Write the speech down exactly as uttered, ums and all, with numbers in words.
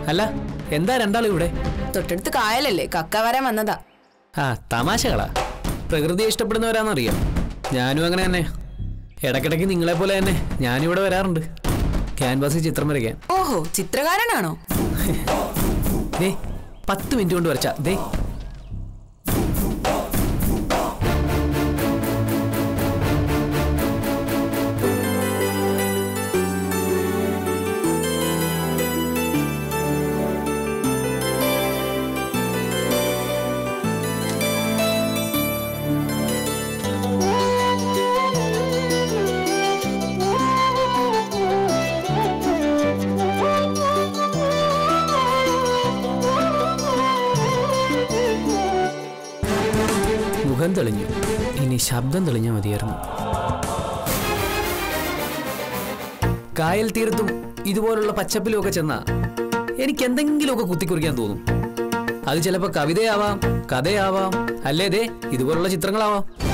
അല്ല എന്താ രണ്ടാളും ഇവിടെ? തൊട്ടടുത്ത് കായലല്ലേ, കക്ക വരാൻ വന്നതാ. ആ തമാശകളാ. പ്രകൃതിയെ ഇഷ്ടപ്പെടുന്നവരാന്നറിയാം. ഞാനും അങ്ങനെ തന്നെ. ഇടയ്ക്കിടയ്ക്ക് നിങ്ങളെ പോലെ തന്നെ ഞാനിവിടെ വരാറുണ്ട് ക്യാൻവാസിൽ ചിത്രം വരയ്ക്കാൻ. ഓഹോ, ചിത്രകാരനാണോ? ദേ പത്ത് മിനിറ്റ് കൊണ്ട് വരച്ച ദേ. മുഖം തെളിഞ്ഞു, ഇനി ശബ്ദം തെളിഞ്ഞാൽ മതിയായിരുന്നു. കായൽ തീരത്തും ഇതുപോലുള്ള പച്ചപ്പിലും ഒക്കെ ചെന്നാ എനിക്ക് എന്തെങ്കിലുമൊക്കെ കുത്തിക്കുറിക്കാൻ തോന്നും. അത് ചിലപ്പോൾ കവിതയാവാം, കഥയാവാം, അല്ലേ ദേ ഇതുപോലുള്ള ചിത്രങ്ങളാവാം.